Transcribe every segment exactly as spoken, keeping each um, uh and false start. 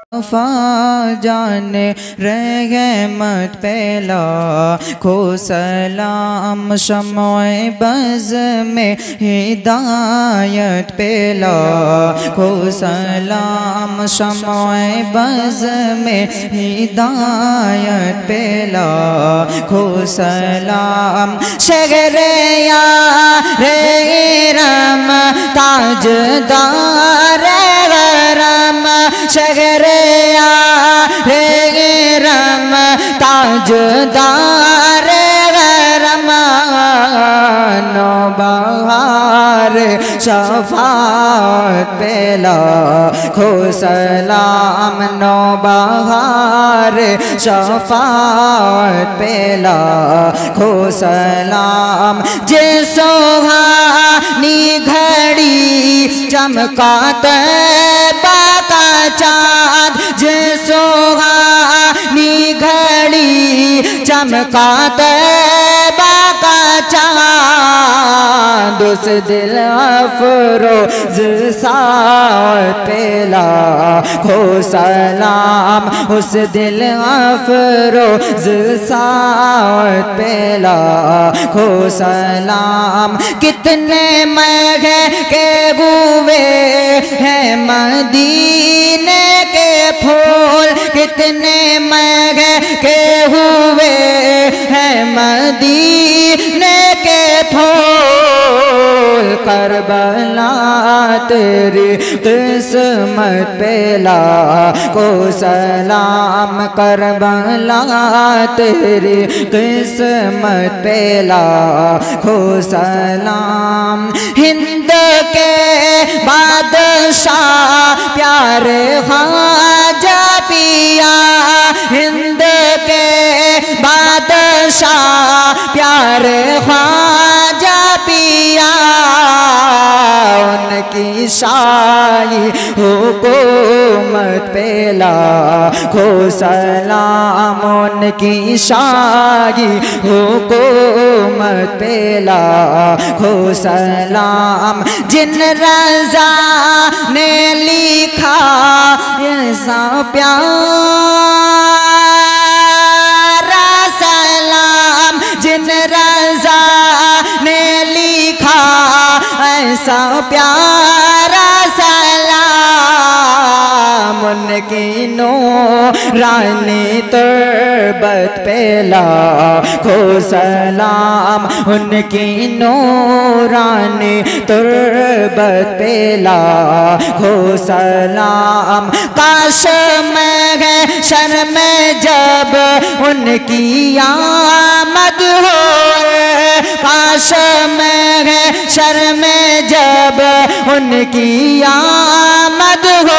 मुस्तफ़ा जाने रहमत पेला खो सलाम शम्ओए बज़ में हिदायत पेला खो सलाम शम्ओए बज़ में हिदायत पेला खो सलाम शगरे यारे रम ताजदार गरम शगरे रे रम ताजदार गरम नो बहार शफात पेला खो सलाम नो बहार शफात पेला खो सलाम जे सोहानी घड़ी चमकात बाका चाँद जे सोहानी घड़ी चमकात बाका चाँद उस दिल अफरोज साथ पेला खो सलाम उस दिल अफरोज साथ पेला खो सलाम कितने महंगे के गुवे हैं मदीने के फूल कितने महंगे के हुए हैं मदीने के फूल करबला तेरी किस्मत पेला को सलाम करबला तेरी किस्मत पेला को सलाम हिंद के बादशाह प्यारे ख्वाजा पिया हिंद के बादशाह प्यारे ख्वाजा पिया उनकी शाही हुकूमत पेला खो सलाम उनकी शाही हुकूमत पेला खो सलाम जिन रज़ा ने लिखा ऐसा प्यारा सलाम जिन रज़ा ने लिखा ऐसा प्यारा सलाम उनकी नूरानी तुरबत पेला खो सलाम उनकी नूरानी तुरबत पेला खो सलाम काश मैं शर्म जब उनकी आमद हो काश मैं शर्म जब उनकी आमद हो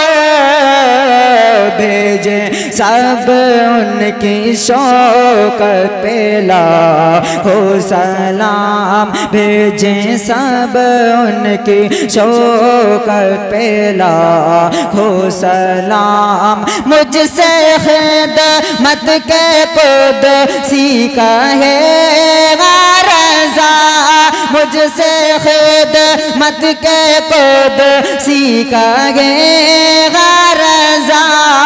भेजे सब उनकी शौकत पेला हो सलाम भेजे सब उनकी शौकत पेला हो सलाम मुझसे खिदमत के खुद सीखा है रज़ा मुझसे खिदमत के खुद सीखा है रज़ा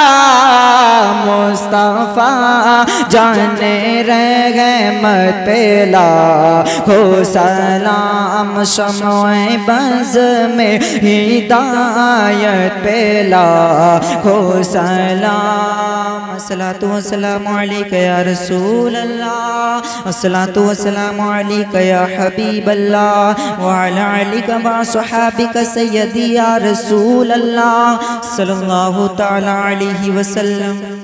मुस्तफ़ा जाने रहमत पेला खो सलाम शम्ओए बज़ में हिदायत पेला खो सलाम अस्सलातु वस्सलामु अलैका या रसूल अल्लाह अस्सलातु वस्सलामु अलैका या हबीब अल्लाह व अला आलिका व सहाबिका सय्यदी या रसूल अल्लाह सल्लल्लाहु तआला अलैहि वसल्लम।